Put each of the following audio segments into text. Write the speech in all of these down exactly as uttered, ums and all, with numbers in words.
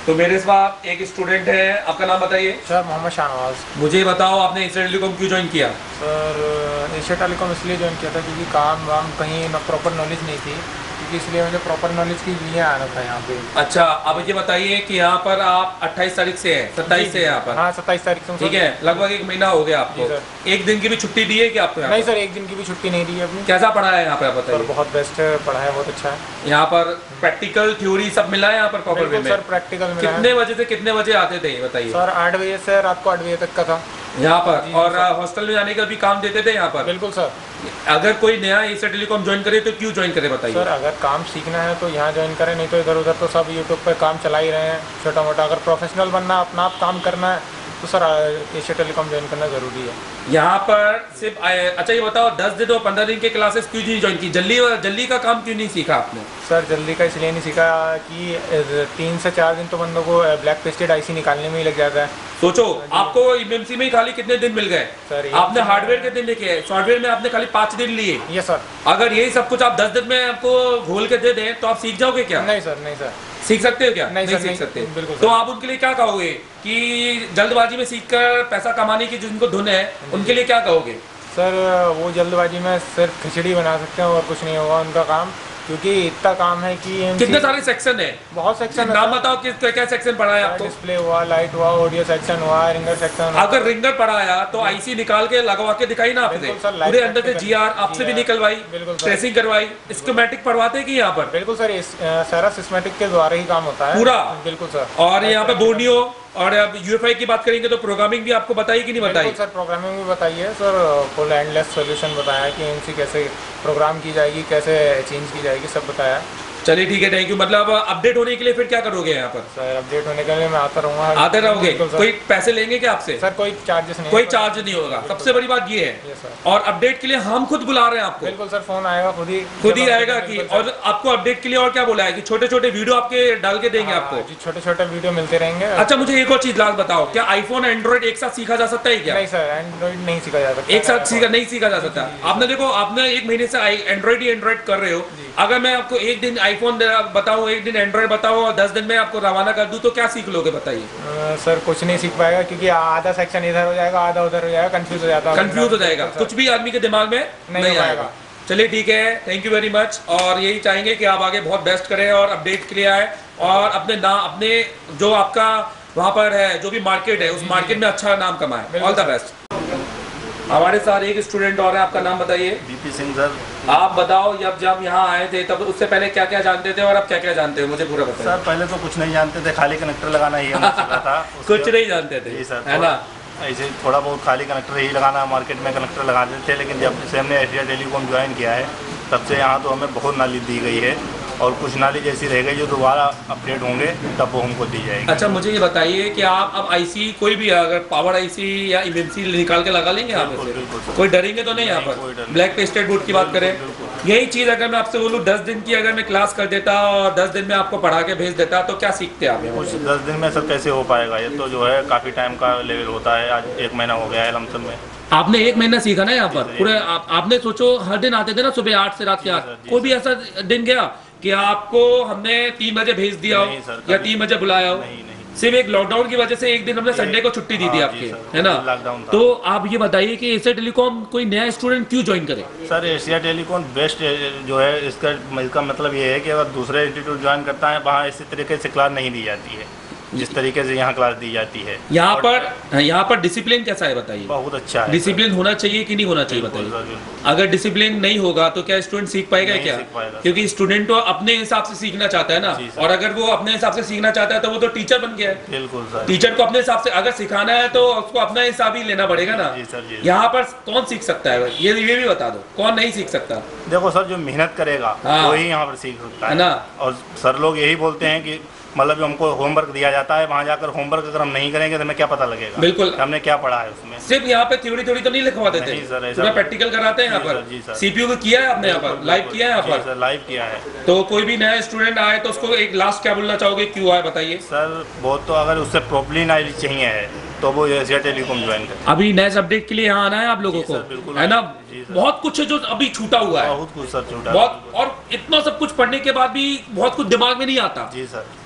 तो मेरे साथ एक स्टूडेंट है, आपका नाम बताइए। सर मोहम्मद शाहनवाज। मुझे बताओ आपने एशिया टेलीकॉम क्यों ज्वाइन किया? सर एशिया टेलीकॉम इसलिए ज्वाइन किया था क्योंकि काम वाम कहीं ना प्रॉपर नॉलेज नहीं थी, क्योंकि इसलिए मुझे प्रॉपर नॉलेज के लिए आना था यहाँ पे। अच्छा, अब ये बताइए कि यहाँ पर आप अट्ठाईस तारीख से हैं, सत्ताईस से यहाँ पर? हाँ सत्ताईस तारीख से। ठीक है, लगभग एक महीना हो गया आपको। एक दिन की भी छुट्टी दी है कि आपको? नहीं सर, एक दिन की भी छुट्टी नहीं दी अपनी। कैसा पढ़ा है यहाँ पर, आप बताइए? बहुत बेस्ट है, पढ़ाया बहुत अच्छा है यहाँ पर। प्रैक्टिकल थ्योरी सब मिला है यहाँ पर प्रॉपर वे में? सर प्रैक्टिकल मिला है। कितने बजे से कितने बजे आते थे बताइए? सर आठ बजे से रात को आठ बजे तक का था यहाँ पर। और हॉस्टल में जाने का भी काम देते थे यहाँ पर? बिल्कुल सर। अगर कोई नया एशिया टेलीकॉम ज्वाइन करे तो क्यों ज्वाइन करे बताइए? सर अगर काम सीखना है तो यहाँ ज्वाइन करें, नहीं तो इधर उधर तो सब यूट्यूब पे काम चला ही रहे हैं छोटा मोटा। अगर प्रोफेशनल बनना, अपना आप काम करना है तो सर एशिया टेलीकॉम ज्वाइन करना ज़रूरी है। यहाँ पर सिर्फ अच्छा ये बताओ, दस दिन और पंद्रह दिन के क्लासेस क्यों नहीं ज्वाइन की? जल्दी जल्दी का काम क्यों नहीं सीखा आपने? सर जल्दी का इसलिए नहीं सीखा कि तीन से चार दिन तो बंदों को ब्लैक पेस्टेड आईसी निकालने में ही लग जाता है। सोचो आपको एमएमसी में ही खाली कितने दिन मिल गए सर? आपने हार्डवेयर कितने लेके, सॉफ्टवेयर में आपने खाली पाँच दिन लिए। ये सर अगर यही सब कुछ आप दस दिन में आपको घोल के दे दें तो आप सीख जाओगे क्या? नहीं सर, नहीं सर। सीख सकते हो क्या? नहीं, नहीं सर, सीख नहीं, सकते। बिल्कुल। तो आप उनके लिए क्या कहोगे कि जल्दबाजी में सीखकर पैसा कमाने की जिनको धुन है, उनके लिए क्या कहोगे? सर वो जल्दबाजी में सिर्फ खिचड़ी बना सकते हैं और कुछ नहीं होगा उनका काम, क्योंकि इतना काम है कि कितने सारे सेक्शन है? बहुत सेक्शन। नाम बताओ किस क्या सेक्शन पढ़ा है आपको? डिस्प्ले हुआ, लाइट हुआ, ऑडियो सेक्शन हुआ, रिंगर सेक्शन हुआ। अगर रिंगर पढ़ाया तो आईसी निकाल के लगवा के दिखाई ना आपने? पूरे अंदर से जीआर आपसे भी निकलवाई, ट्रेसिंग करवाई, स्कीमेटिक पढ़वाते कि यहाँ पर? बिल्कुल सर, सारा सिस्टमेटिक के द्वारा ही काम होता है पूरा। बिल्कुल सर। और यहाँ पे बोर्नियो और अब यूएफआई की बात करेंगे तो प्रोग्रामिंग भी आपको बताई कि नहीं बताई? सर प्रोग्रामिंग भी बताई है सर, फुल एंडलेस सॉल्यूशन बताया है कि एमसी कैसे प्रोग्राम की जाएगी, कैसे चेंज की जाएगी, सब बताया। चलिए ठीक है, थैंक यू। मतलब अपडेट होने के लिए फिर क्या करोगे यहाँ पर? सर अपडेट होने के लिए मैं आता रहूँगा। आते रहोगे? कोई पैसे लेंगे क्या आपसे? सर कोई चार्जेस नहीं, कोई चार्ज नहीं होगा। सबसे बड़ी बात ये है। और अपडेट के लिए हम खुद बुला रहे हैं आपको। बिल्कुल सर, फोन आएगा खुद ही खुद ही आएगा कि, और आपको अपडेट के लिए और क्या बोला है कि छोटे छोटे वीडियो आपके डाल के देंगे आपको? छोटे छोटे वीडियो मिलते रहेंगे। अच्छा मुझे एक और चीज लाल बताओ, क्या आईफोन एंड्रॉइड एक साथ सीखा जा सकता है क्या? नहीं सर, एंड्रॉइड नहीं सीखा जा सकता। एक साथ सीखा नहीं सीखा जा सकता। आपने देखो, आपने एक महीने से एंड्रॉइड ही एंड्रॉइड कर रहे हो। अगर मैं आपको एक दिन आईफोन बताऊं, एक दिन एंड्रॉइड बताऊं और दस दिन में आपको रवाना कर दूं तो क्या सीख लोगे बताइए? सर कुछ नहीं सीख पाएगा, क्योंकि आधा सेक्शन इधर हो जाएगा, आधा उधर हो जाएगा, कंफ्यूज हो जाता है। कंफ्यूज हो जाएगा, कुछ भी आदमी के दिमाग में नहीं, नहीं आएगा। चलिए ठीक है, थैंक यू वेरी मच। और यही चाहेंगे कि आप आगे बहुत बेस्ट करें और अपडेट के लिए आए और अपने नाम, अपने जो आपका वहाँ पर है जो भी मार्केट है, उस मार्केट में अच्छा नाम कमाए। All the best. हमारे साथ एक स्टूडेंट और है, आपका नाम बताइए। B P Singh sir. आप बताओ, जब जब यहाँ आए थे तब उससे पहले क्या क्या जानते थे और अब क्या क्या जानते हैं, मुझे पूरा बताइए। सर पहले तो कुछ नहीं जानते थे, खाली कनेक्टर लगाना ही हमें सीखा था। कुछ नहीं जानते थे? जी सर, है ना? ऐसे थोड़ा बहुत खाली कनेक्टर ही लगाना, मार्केट में कनेक्टर लगाते थे। लेकिन जब से हमने एशिया टेलीकॉम ज्वाइन किया है तब से यहाँ तो हमें बहुत नॉलेज दी गई है, और कुछ नॉलेज ऐसी रह गई जो दोबारा अपडेट होंगे तब वो हमको दी जाएगी। अच्छा मुझे ये बताइए कि आप अब आईसी कोई भी अगर पावर आईसी या एमएमसी निकाल के लगा लेंगे आप? कोई डरेंगे तो नहीं यहाँ पर? ब्लैक पेस्टेड बोर्ड की बात करें, यही चीज़ अगर मैं आपसे बोलूँ दस दिन की अगर मैं क्लास कर देता और दस दिन में आपको पढ़ा के भेज देता तो क्या सीखते आप? कुछ दस दिन में सर कैसे हो पाएगा? ये तो जो है काफ़ी टाइम का लेवल होता है। आज एक महीना हो गया है लमसम में। आपने एक महीना सीखा ना यहाँ पर पूरे? आप, आपने सोचो हर दिन आते थे ना सुबह आठ से रात के आठ, कोई भी ऐसा दिन गया कि आपको हमने तीन बजे भेज दिया हो या तीन बजे बुलाया हो? नहीं, नहीं। सिर्फ एक लॉकडाउन की वजह से एक दिन हमने संडे को छुट्टी दी थी आपकी, है ना? तो आप ये बताइए कि एशिया टेलीकॉम कोई नया स्टूडेंट क्यों ज्वाइन करे? सर एशिया टेलीकॉम बेस्ट जो है, इसका इसका मतलब ये है कि अगर दूसरे इंस्टीट्यूट ज्वाइन करता है वहाँ इसी तरीके से क्लास नहीं दी जाती है जिस तरीके से यहाँ क्लास दी जाती है। यहाँ पर यहाँ पर डिसिप्लिन कैसा है बताइए? बहुत अच्छा है। डिसिप्लिन होना चाहिए कि नहीं होना चाहिए बताइए? अगर डिसिप्लिन नहीं होगा तो क्या स्टूडेंट सीख पाएगा? क्या सीख पाएगा? क्योंकि स्टूडेंट तो अपने हिसाब से सीखना चाहता है ना, और अगर वो अपने हिसाब से सीखना चाहता है तो वो तो टीचर बन गया है। बिल्कुल सर। टीचर को अपने हिसाब से अगर सिखाना है तो उसको अपना हिसाब ही लेना पड़ेगा ना। यहाँ पर कौन सीख सकता है ये ये भी बता दो, कौन नहीं सीख सकता? देखो सर, जो मेहनत करेगा वही यहाँ पर सीख सकता है ना। और सर लोग यही बोलते हैं कि मतलब जो हमको होमवर्क दिया जाता है वहाँ जाकर होमवर्क अगर हम नहीं करेंगे तो हमें क्या पता लगेगा? बिल्कुल, हमने क्या पढ़ा है उसमें। सिर्फ यहाँ पे थ्योरी थ्योरी तो नहीं लिखवा देते? नहीं सर, ऐसा प्रैक्टिकल कराते हैं यहाँ पर। सीपीयू को किया है आपने यहाँ पर? लाइव किया है यहाँ पर? सर लाइव किया है। तो कोई भी नया स्टूडेंट आए तो उसको एक लास्ट क्या बोलना चाहोगे, क्यों आए बताइए? सर बहुत तो अगर उससे प्रॉपर्ली नॉलेज चाहिए है तो वो एशिया टेलीकॉम ज्वाइन करें। अभी नेक्स्ट अपडेट के लिए यहाँ आना है आप लोगों को, है ना? बहुत कुछ है जो अभी छूटा हुआ है, बहुत कुछ सर छूटा, बहुत, और इतना सब कुछ पढ़ने के बाद भी बहुत कुछ दिमाग में नहीं आता। जी सर।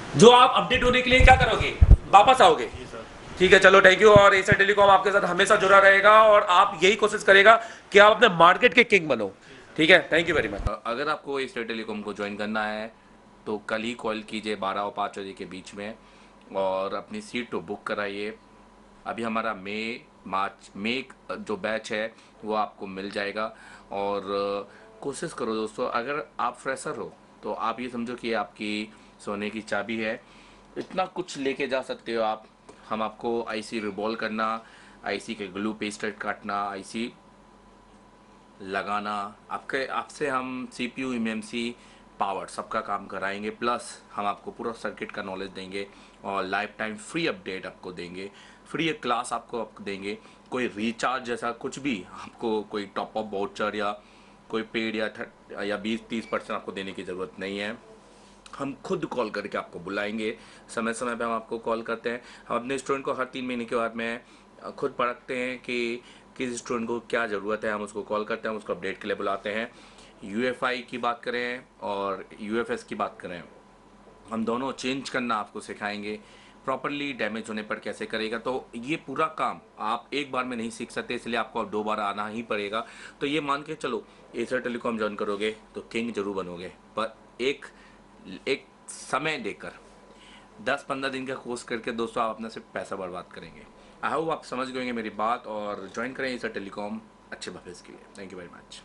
जो आप अपडेट होने के लिए क्या करोगे, वापस आओगे। जी सर। ठीक है, चलो थैंक यू। और एशिया टेलीकॉम आपके साथ हमेशा जुड़ा रहेगा और आप यही कोशिश करेगा कि आप अपने मार्केट के किंग बनो। ठीक है, थैंक यू वेरी मच। अगर आपको एशिया टेलीकॉम को ज्वाइन करना है तो कल ही कॉल कीजिए बारह और पाँच बजे के बीच में और अपनी सीट तो बुक कराइए। अभी हमारा मई मार्च मई जो बैच है वो आपको मिल जाएगा। और कोशिश करो दोस्तों, अगर आप फ्रेशर हो तो आप ये समझो कि आपकी सोने की चाबी है, इतना कुछ लेके जा सकते हो आप। हम आपको आईसी रिवॉल्व करना, आईसी के ग्लू पेस्टेड काटना, आईसी लगाना, आपके आपसे हम सीपीयू, एमएमसी, पावर सबका काम कराएंगे। प्लस हम आपको पूरा सर्किट का नॉलेज देंगे और लाइफ टाइम फ्री अपडेट आपको देंगे, फ्री क्लास आपको आपको देंगे। कोई रिचार्ज जैसा कुछ भी आपको, कोई टॉप अप वाउचर या कोई पेड या थर्ट या बीस तीस परसेंट आपको देने की ज़रूरत नहीं है। हम खुद कॉल करके आपको बुलाएंगे, समय समय पे हम आपको कॉल करते हैं। हम अपने स्टूडेंट को हर तीन महीने के बाद में खुद परखते हैं कि किस स्टूडेंट को क्या ज़रूरत है, हम उसको कॉल करते हैं, हम उसको अपडेट के लिए बुलाते हैं। यूएफआई की बात करें और यूएफएस की बात करें, हम दोनों चेंज करना आपको सिखाएंगे। प्रॉपरली डैमेज होने पर कैसे करेगा, तो ये पूरा काम आप एक बार में नहीं सीख सकते, इसलिए आपको अब दो बार आना ही पड़ेगा। तो ये मान के चलो, एशिया टेलीकॉम ज्वाइन करोगे तो किंग जरूर बनोगे, पर एक एक समय देकर दस पंद्रह दिन का कोर्स करके दोस्तों आप अपना सिर्फ पैसा बर्बाद करेंगे। आई होप आप समझ गए मेरी बात और ज्वाइन करें एशिया टेलीकॉम अच्छे भविष्य के लिए। Thank you very much.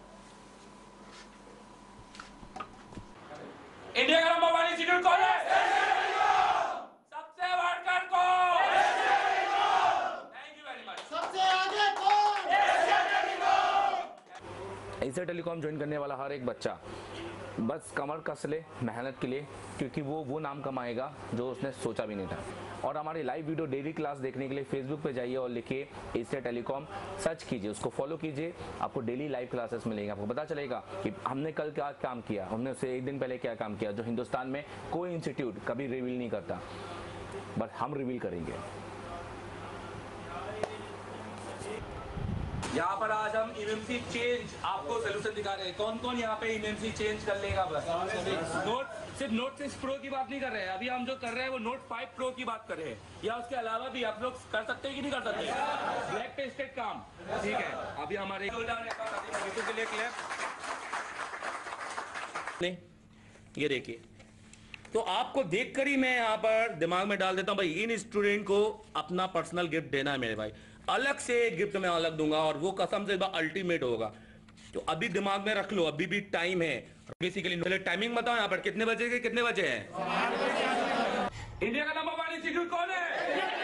India का नंबर वन इंस्टीट्यूट कौन है? सबसे बढ़कर कौन? Thank you very much. सबसे आगे कौन? एशिया टेलीकॉम ज्वाइन करने वाला हर एक बच्चा बस कमर कस ले मेहनत के लिए, क्योंकि वो वो नाम कमाएगा जो उसने सोचा भी नहीं था। और हमारी लाइव वीडियो डेली क्लास देखने के लिए फेसबुक पे जाइए और लिखिए एशिया टेलीकॉम, सर्च कीजिए, उसको फॉलो कीजिए, आपको डेली लाइव क्लासेस मिलेंगे। आपको पता चलेगा कि हमने कल क्या काम किया, हमने उससे एक दिन पहले क्या काम किया, जो हिंदुस्तान में कोई इंस्टीट्यूट कभी रिवील नहीं करता, बट हम रिवील करेंगे। यहाँ पर आज हम इमएमसी चेंज आपको सोल्यूशन दिखा रहे हैं। कौन कौन यहाँ पे इमएमसी चेंज कर लेगा? बस नोट सिर्फ नोट सिक्स प्रो की बात नहीं कर रहे हैं, अभी हम जो कर रहे हैं वो नोट फाइव प्रो की बात कर रहे हैं, या उसके अलावा भी आप लोग कर सकते हैं कि नहीं कर सकते? ब्लैक पेस्टेड काम, ठीक है। अभी हमारे नहीं, ये देखिए, तो आपको देखकर ही मैं यहाँ पर दिमाग में डाल देता हूँ भाई, इन स्टूडेंट को अपना पर्सनल गिफ्ट देना है मेरे भाई, अलग से गिफ्ट मैं अलग दूंगा और वो कसम से अल्टीमेट होगा। तो अभी दिमाग में रख लो, अभी भी टाइम है। बेसिकली पहले टाइमिंग बताओ यहाँ पर कितने बजे के कितने बजे हैं? इंडिया का नंबर वन इंस्टीट्यूट कौन है?